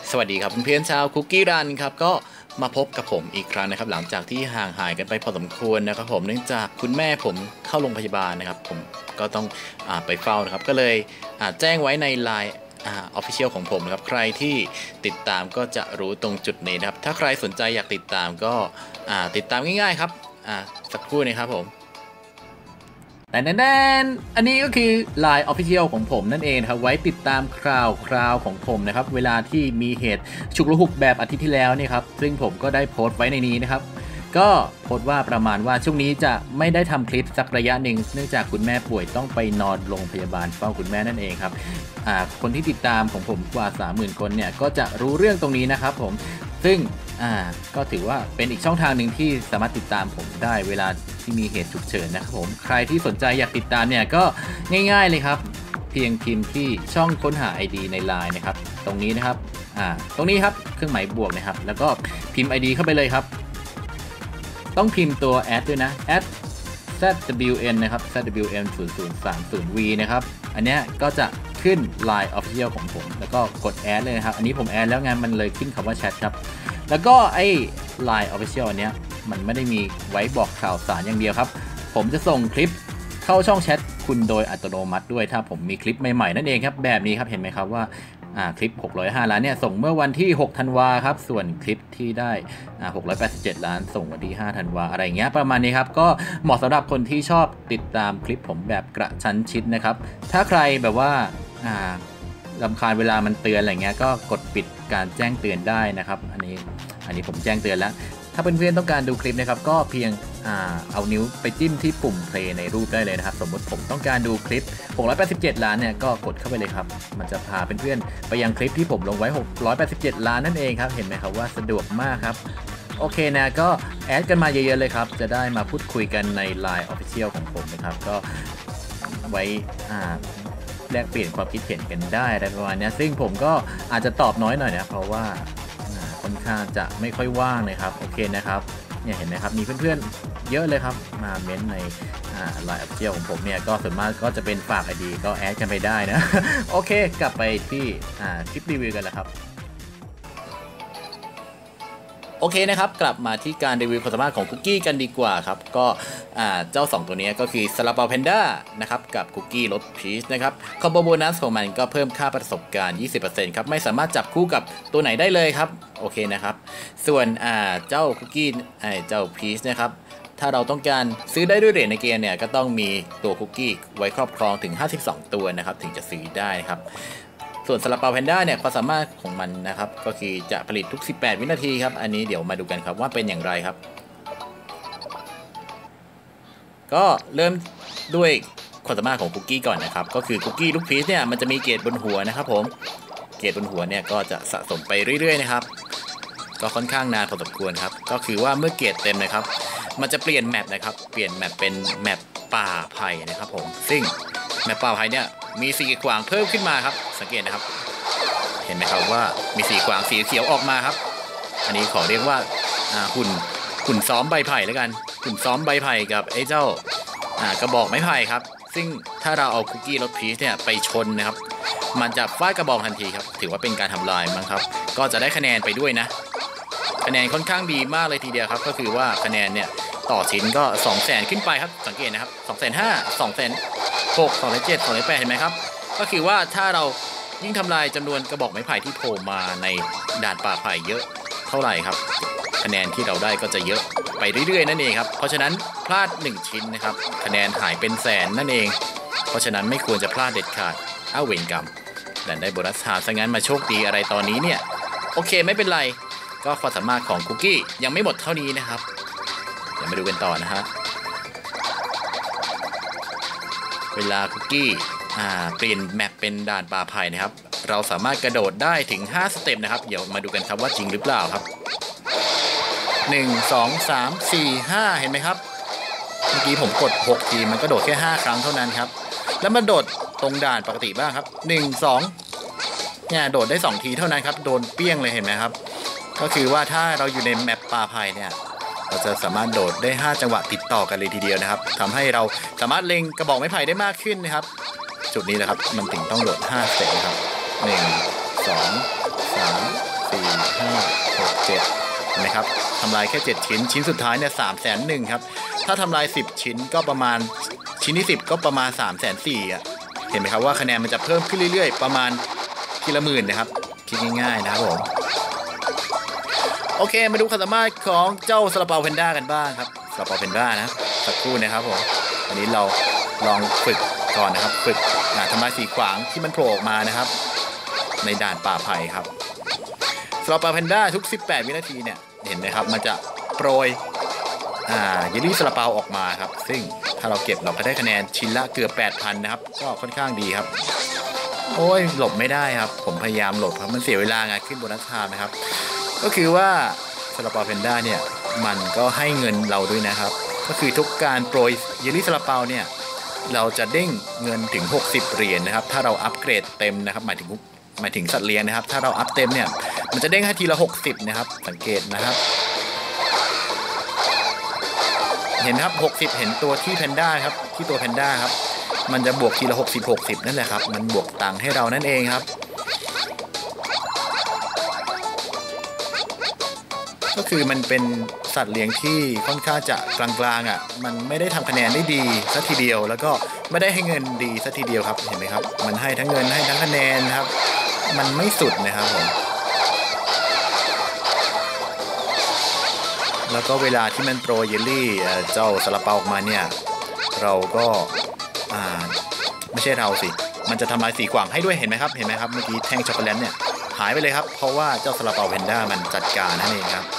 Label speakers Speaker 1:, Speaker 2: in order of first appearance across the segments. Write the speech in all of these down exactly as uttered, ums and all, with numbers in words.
Speaker 1: สวัสดีครับเพื่อนๆชาวคุกกี้รันครับก็มาพบกับผมอีกครั้งนะครับหลังจากที่ห่างหายกันไปพอสมควรนะครับผมเนื่องจากคุณแม่ผมเข้าโรงพยาบาลนะครับผมก็ต้องอไปเฝ้านะครับก็เลยแจ้งไว้ใน ไลน์ ออฟฟิเชียลของผมนะครับใครที่ติดตามก็จะรู้ตรงจุดนี้นะครับถ้าใครสนใจอยากติดตามก็ติดตามง่ายๆครับสักครู่นะครับผมแต่แน่นอันนี้ก็คือ ไลน์ Official ของผมนั่นเองครับไว้ติดตามข่าวคราวของผมนะครับเวลาที่มีเหตุฉุกละหุกแบบอาทิตย์ที่แล้วนี่ครับซึ่งผมก็ได้โพสต์ไว้ในนี้นะครับก็โพสต์ว่าประมาณว่าช่วงนี้จะไม่ได้ทำคลิปสักระยะหนึ่งเนื่องจากคุณแม่ป่วยต้องไปนอนโรงพยาบาลเฝ้าคุณแม่นั่นเองครับคนที่ติดตามของผมกว่า สามหมื่น คนเนี่ยก็จะรู้เรื่องตรงนี้นะครับผมซึ่งอ่าก็ถือว่าเป็นอีกช่องทางหนึ่งที่สามารถติดตามผมได้เวลาที่มีเหตุฉุกเฉินนะครับผมใครที่สนใจอยากติดตามเนี่ยก็ง่ายๆเลยครับเพียงพิมพ์ที่ช่องค้นหา ไอ ดี ใน ไลน์ นะครับตรงนี้นะครับอ่าตรงนี้ครับเครื่องหมายบวกนะครับแล้วก็พิมพ์ ไอ ดี เข้าไปเลยครับต้องพิมพ์ตัว แอด ด้วยนะ แอด แซด ดับเบิลยู เอ็น นะครับ แซด ดับเบิลยู เอ็น ศูนย์ ศูนย์ สาม ศูนย์ วี นะครับอันนี้ก็จะขึ้น ไลน์ Official ของผมแล้วก็กดแอดเลยนะครับอันนี้ผมแอดแล้วไงมันเลยขึ้นคำว่าแชทครับแล้วก็ไอ้ ไลน์ Official อันเนี้ยมันไม่ได้มีไว้บอกข่าวสารอย่างเดียวครับผมจะส่งคลิปเข้าช่องแชทคุณโดยอัตโนมัติด้วยถ้าผมมีคลิปใหม่ๆนั่นเองครับแบบนี้ครับเห็นไหมครับว่าอ่าคลิปหกร้อยห้าล้านเนี่ยส่งเมื่อวันที่หกธันวาครับส่วนคลิปที่ได้อ่าหกร้อยแปดสิบเจ็ดล้านส่งวันที่ห้าธันวาอะไรเงี้ยประมาณนี้ครับก็เหมาะสำหรับคนที่ชอบติดตามคลิปผมแบบกระชั้นชิดนะครับถ้าใครแบบว่าอ่ารำคาญเวลามันเตือนอะไรเงี้ยก็กดปิดการแจ้งเตือนได้นะครับอันนี้อันนี้ผมแจ้งเตือนแล้วถ้าเพื่อนๆต้องการดูคลิปนะครับก็เพียงอ่าเอานิ้วไปจิ้มที่ปุ่ม play ในรูปได้เลยนะครับสมมติผมต้องการดูคลิปหกร้อยแปดสิบเจ็ดล้านเนี่ยก็กดเข้าไปเลยครับมันจะพาเพื่อนๆไปยังคลิปที่ผมลงไว้หกร้อยแปดสิบเจ็ดล้านนั่นเองครับเห็นไหมครับว่าสะดวกมากครับโอเคนะก็แอดกันมาเยอะๆเลยครับจะได้มาพูดคุยกันใน ไลน์ Official ของผมนะครับก็ไว้อ่าแลกเปลี่ยนความคิดเห็นกันได้อะไรประมาณนี้ซึ่งผมก็อาจจะตอบน้อยหน่อยนะเพราะว่าค่อนข้างจะไม่ค่อยว่างเลยครับโอเคนะครับเนี่ยเห็นไหมครับมีเพื่อนๆเยอะเลยครับมาเม้นใน ไลน์ Official ของผมเนี่ยก็ส่วนมากก็จะเป็นฝาก ไอ ดี ก็แอดกันไปได้นะ โอเคกลับไปที่คลิปรีวิวกันแล้วครับโอเคนะครับกลับมาที่การรีวิวความสามารถของคุกกี้กันดีกว่าครับก็เจ้าสองตัวนี้ก็คือซาลาเปาแพนด้านะครับกับคุกกี้รสพีชนะครับคอมโบโบนัสของมันก็เพิ่มค่าประสบการณ์ ยี่สิบเปอร์เซ็นต์ ครับไม่สามารถจับคู่กับตัวไหนได้เลยครับโอเคนะครับส่วนเจ้าคุกกี้เจ้าพีชนะครับถ้าเราต้องการซื้อได้ด้วยเหรียญในเกมเนี่ยก็ต้องมีตัวคุกกี้ไว้ครอบครองถึงห้าสิบสองตัวนะครับถึงจะซื้อได้ครับส่วนซาลาเปาแพนด้าเนี่ยความสามารถของมันนะครับก็คือจะผลิตทุกสิบแปดวินาทีครับอันนี้เดี๋ยวมาดูกันครับว่าเป็นอย่างไรครับก็เริ่มด้วยความสามารถของคุกกี้ก่อนนะครับก็คือคุกกี้ลูกพีชเนี่ยมันจะมีเกรดบนหัวนะครับผมเกรดบนหัวเนี่ยก็จะสะสมไปเรื่อยๆนะครับก็ค่อนข้างนานพอสมควรครับก็คือว่าเมื่อเกรดเต็มนะครับมันจะเปลี่ยนแมปนะครับเปลี่ยนแมปเป็นแมปป่าไผ่นะครับผมซึ่งแมปป่าไผ่เนี่ยมีสีขวางเพิ่มขึ้นมาครับสังเกตนะครับเห็นไหมครับว่ามีสีขวางสีเขียวออกมาครับอันนี้ขอเรียกว่าหุ่นหุ่นซ้อมใบไผ่แล้วกันหุ่นซ้อมใบไผ่กับไอ้เจ้ากระบอกไม้ไผ่ครับซึ่งถ้าเราเอาคุกกี้รสพีชเนี่ยไปชนนะครับมันจะฟาดกระบอกทันทีครับถือว่าเป็นการทำลายมั้งครับก็จะได้คะแนนไปด้วยนะคะแนนค่อนข้างดีมากเลยทีเดียวครับก็คือว่าคะแนนเนี่ยต่อชิ้นก็สองแสนขึ้นไปครับสังเกตนะครับสองแสนห้า สองแสนหก สองแสนเจ็ด สองแสนแปดเห็นไหมครับก็คือว่าถ้าเรายิ่งทำลายจำนวนกระบอกไม้ไผ่ที่โผล่มาในด่านป่าไผ่เยอะเท่าไหร่ครับคะแนนที่เราได้ก็จะเยอะไปเรื่อยๆนั่นเองครับเพราะฉะนั้นพลาดหนึ่งชิ้นนะครับคะแนนหายเป็นแสนนั่นเองเพราะฉะนั้นไม่ควรจะพลาดเด็ดขาดอ้าวเวรกรรมแต่ได้โบนัสหาซะงั้นมาโชคดีอะไรตอนนี้เนี่ยโอเคไม่เป็นไรก็ความสามารถของคุกกี้ยังไม่หมดเท่านี้นะครับเดี๋ยวมาดูกันต่อนะฮะเวลาคุกกี้เปลี่ยนแมปเป็นด่านป่าไผ่นะครับเราสามารถกระโดดได้ถึงห้าสเต็ปนะครับเดี๋ยวมาดูกันครับว่าจริงหรือเปล่าครับหนึ่ง สอง สาม สี่ ห้าเห็นไหมครับเมื่อกี้ผมกดหกทีมันก็โดดแค่ห้าครั้งเท่านั้นครับแล้วมันโดดตรงด่านปกติบ้างครับหนึ่ง สองเนี่ยโดดได้สองทีเท่านั้นครับโดนเปี้ยงเลยเห็นไหมครับก็คือว่าถ้าเราอยู่ในแมปป่าไผ่เนี่ยเราจะสามารถโดดได้ห้าจังหวะติดต่อกันเลยทีเดียวนะครับทำให้เราสามารถเล็งกระบอกไม้ไผ่ได้มากขึ้นนะครับจุดนี้แหละครับมันถึงต้องโดดห้าสเต็ปนะครับหนึ่ง สอง สาม สสี่ห้าหกเจ็ดนะครับทำลายแค่เจ็ดชิ้นชิ้นสุดท้ายเนี่ยสามแสนหนึ่งครับถ้าทำลายสิบชิ้นก็ประมาณชิ้นที่สิบก็ประมาณสามแสนสี่อ่ะเห็นไหมครับว่าคะแนนมันจะเพิ่มขึ้นเรื่อยๆประมาณทีละหมื่นนะครับคิดง่ายๆนะครับผมโอเคมาดูความสามารถของเจ้าซาลาเปาแพนด้ากันบ้างครับซาลาเปาแพนด้านะสักครู่นะครับผมอันนี้เราลองฝึกก่อนนะครับฝึกทำลายสีขวางที่มันโผล่ออกมานะครับในด่านป่าไผ่ครับซาลาเปาแพนด้าทุกสิบแปดวินาทีเนี่ยเห็นไหมครับมันจะโปรยอ่าเยลลี่ซาลาเปาออกมาครับซึ่งถ้าเราเก็บเราก็ได้คะแนนชิ้นละเกือบ แปดพัน นะครับก็ค่อนข้างดีครับโอ้ยหลบไม่ได้ครับผมพยายามหลบครับมันเสียเวลาไงขึ้นโบนัสไทม์นะครับก็คือว่าซาลาเปาแพนด้าเนี่ยมันก็ให้เงินเราด้วยนะครับก็คือทุกการโปรยเยลลี่ซาลาเปาเนี่ยเราจะเด้งเงินถึงหกสิบเหรียญนะครับถ้าเราอัปเกรดเต็มนะครับหมายถึงหมายถึงสัตว์เลี้ยงนะครับถ้าเราอัพเต็มเนี่ยมันจะเด้งให้ทีละหกสิบนะครับสังเกตนะครับเห็นครับหกสิบเห็นตัวที่แพนด้าครับที่ตัวแพนด้าครับมันจะบวกทีละหกสิบ หกสิบนั่นแหละครับมันบวกตังค์ให้เรานั่นเองครับก็คือมันเป็นสัตว์เลี้ยงที่ค่อนข้างจะกลางๆอ่ะมันไม่ได้ทำคะแนนได้ดีสักทีเดียวแล้วก็ไม่ได้ให้เงินดีสักทีเดียวครับเห็นไหมครับมันให้ทั้งเงินให้ทั้งคะแนนครับมันไม่สุดนะครับผมแล้วก็เวลาที่มันโปรยเยลลี่เจ้าซาลาเปาออกมาเนี่ยเราก็อ่าไม่ใช่เราสิมันจะทำลายสีขวางให้ด้วยเห็นไหมครับเห็นไหมครับเมื่อกี้แท่งช็อกโกแลตเนี่ยหายไปเลยครับเพราะว่าเจ้าซาลาเปาแพนด้ามันจัดการนั่นเองครับ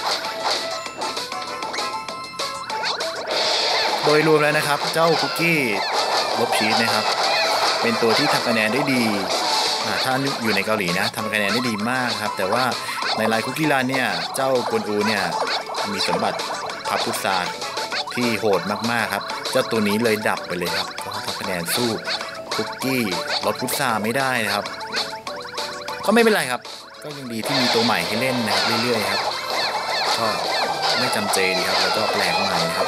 Speaker 1: โดยรวมแล้วนะครับเจ้าคุกกี้ลบชีสนะครับเป็นตัวที่ทำคะแนนได้ดีถ้าอยู่ในเกาหลีนะทำคะแนนได้ดีมากครับแต่ว่าในไลน์คุกกี้รันเนี่ยเจ้ากวนอูเนี่ยมีสมบัติพับพุทราที่โหดมากๆครับเจ้าตัวนี้เลยดับไปเลยครับเพราะทำคะแนนสู้คุกกี้ลดพุทราไม่ได้นะครับก็ไม่เป็นไรครับก็ยังดีที่มีตัวใหม่ให้เล่นนะครับเรื่อยๆครับก็ไม่จำเจดีครับแล้วก็แปลกใหม่นะครับ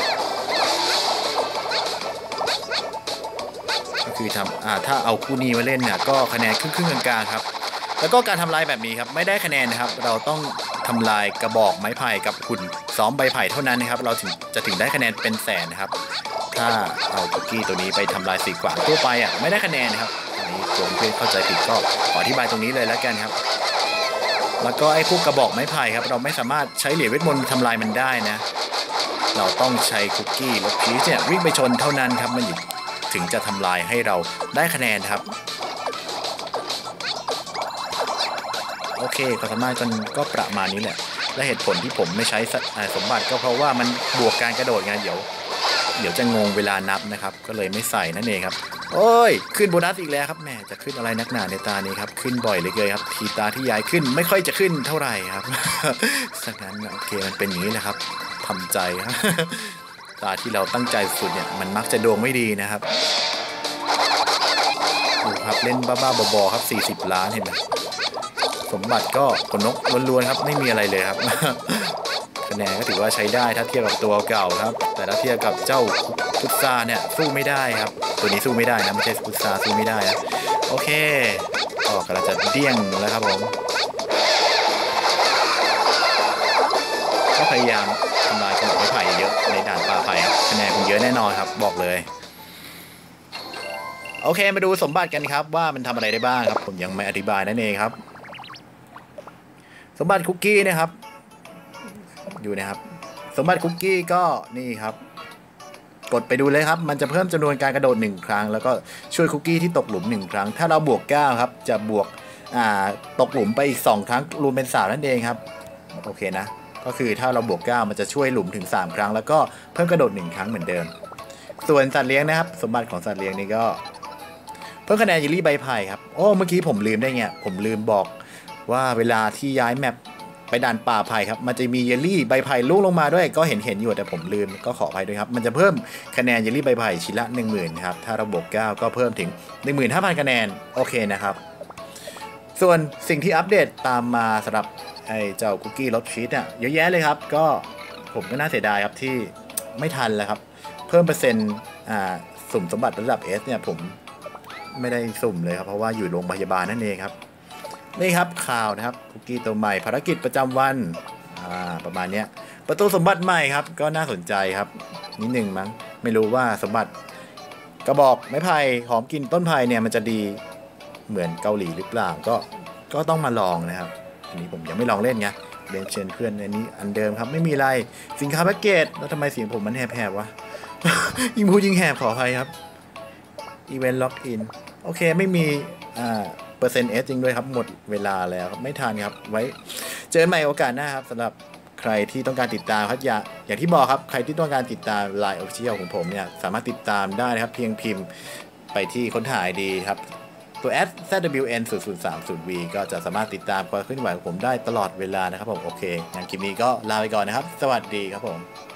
Speaker 1: ก็คือทำอ่าถ้าเอาคู่นี้มาเล่นเนี่ยก็คะแนนครึ่งๆกลางๆครับแล้วก็การทำลายแบบนี้ครับไม่ได้คะแนนนะครับเราต้องทำลายกระบอกไม้ไผ่กับหุ่นซ้อมใบไผ่เท่านั้นนะครับเราถึงจะถึงได้คะแนนเป็นแสนนะครับถ้าเอาคุกกี้ตัวนี้ไปทำลายสีขวางทั่วไปอ่ะไม่ได้คะแนนนะครับอันนี้ตัวเพื่อนเข้าใจผิดก็ขออธิบายตรงนี้เลยแล้วกันครับแล้วก็ไอ้พวกกระบอกไม้ไผ่ครับเราไม่สามารถใช้เหรียญเวทมนต์ทำลายมันได้นะเราต้องใช้คุกกี้ลบชีสเนี่ยวิ่งไปชนเท่านั้นครับมันถึงจะทำลายให้เราได้คะแนนครับโอเคความสามารถกันก็ประมาณนี้แหละและเหตุผลที่ผมไม่ใช้สมบัติก็เพราะว่ามันบวกการกระโดดไงเดี๋ยวเดี๋ยวจะงงเวลานับนะครับก็เลยไม่ใส่นั่นเองครับโอ้ยขึ้นโบนัสอีกแล้วครับแม่จะขึ้นอะไรนักหนาในตานี้ครับขึ้นบ่อยเลยเลยครับทีตาที่ย้ายขึ้นไม่ค่อยจะขึ้นเท่าไหร่ครับสักนั้นโอเคมันเป็นอย่างนี้แหละครับทำใจครับตาที่เราตั้งใจสุดเนี่ยมันมักจะดวงไม่ดีนะครับดูครับเล่นบ้าๆบอๆครับสี่สิบล้านเห็นไหมสมบัติก็ขนนกล้วนๆครับไม่มีอะไรเลยครับคะแนนก็ถือว่าใช้ได้ถ้าเทียบกับตัวเก่าครับแต่ถ้าเทียบกับเจ้าพุทราเนี่ยสู้ไม่ได้ครับตัวนี้สู้ไม่ได้นะไม่ใช่พุทราสู้ไม่ได้นะโอเคก็กำลังจะเดี้ยงแล้วครับผมก็พยายามทำลายกระบอกไม้ไผ่เยอะในด่านป่าไผ่ครับคะแนนคงเยอะแน่นอนครับบอกเลยโอเคมาดูสมบัติกันครับว่ามันทำอะไรได้บ้างครับผมยังไม่อธิบายนั่นเองครับสมบัติคุกกี้นะครับอยู่นะครับสมบัติคุกกี้ก็นี่ครับกดไปดูเลยครับมันจะเพิ่มจำนวนการกระโดดหนึ่งครั้งแล้วก็ช่วยคุกกี้ที่ตกหลุมหนึ่งครั้งถ้าเราบวกเก้าครับจะบวกอ่าตกหลุมไปอีกสองครั้งรวมเป็นสามนั่นเองครับโอเคนะก็คือถ้าเราบวกเก้ามันจะช่วยหลุมถึงสามครั้งแล้วก็เพิ่มกระโดดหนึ่งครั้งเหมือนเดิมส่วนสัตว์เลี้ยงนะครับสมบัติของสัตว์เลี้ยงนี่ก็เพิ่มคะแนนเยลลี่ใบไผ่ครับโอ้เมื่อกี้ผมลืมได้ไงผมลืมบอกว่าเวลาที่ย้ายแมปไปด่านป่าไผ่ครับมันจะมีเยลลี่ใบไผ่ลุ่งลงมาด้วยก็เห็นเห็นอยู่แต่ผมลืมก็ขออภัยด้วยครับมันจะเพิ่มคะแนนเยลลี่ใบไผ่ชิ้นละ หนึ่งหมื่น ครับถ้าเราบวกเก้าก็เพิ่มถึง หนึ่งหมื่นห้าพัน คะแนนโอเคนะครับส่วนสิ่งที่อัปเดตตามมาสำหรับไอ้เจ้าคุกกี้รสชีสเนี่ยเยอะแยะเลยครับก็ผมก็น่าเสียดายครับที่ไม่ทันแล้วครับเพิ่มเปอร์เซ็นต์อ่าสุ่มสมบัติระดับ S เนี่ยผมไม่ได้สุ่มเลยครับเพราะว่าอยู่โรงพยาบาลนั่นเองครับนี่ครับข่าวนะครับคุกกี้ตัวใหม่ภารกิจประจำวันอ่าประมาณเนี้ยประตูสมบัติใหม่ครับก็น่าสนใจครับนิดหนึ่งมั้งไม่รู้ว่าสมบัติกระบอกไม้ไผ่หอมกลิ่นต้นไผ่เนี่ยมันจะดีเหมือนเกาหลีหรือเปล่าก็ก็ต้องมาลองนะครับอันนี้ผมยังไม่ลองเล่นไงเรียนเชิญเพื่อนอันนี้อันเดิมครับไม่มีอะไรสินค้าแพ็กเกจแล้วทำไมเสียงผมมันแหบๆวะ ยิงพูดยิงแหบขออภัยครับอีเวนต์ล็อกอินโอเคไม่มีอ่าเปอร์เซ็นต์เอสจริงด้วยครับหมดเวลาแล้วครับไม่ทันครับไว้เจอกันใหม่โอกาสหน้าครับสำหรับใครที่ต้องการติดตามครับอย่าอย่างที่บอกครับใครที่ต้องการติดตาม ไลน์ Official ของผมเนี่ยสามารถติดตามได้นะครับเพียงพิมพ์ไปที่ค้นหา ไอ ดี ครับตัว แอท แซด ดับเบิลยู เอ็น ศูนย์ ศูนย์ สาม ศูนย์ วี ก็จะสามารถติดตามความเคลื่อนไหวของผมได้ตลอดเวลานะครับผมโอเคงั้นคลิปนี้ก็ลาไปก่อนนะครับสวัสดีครับผม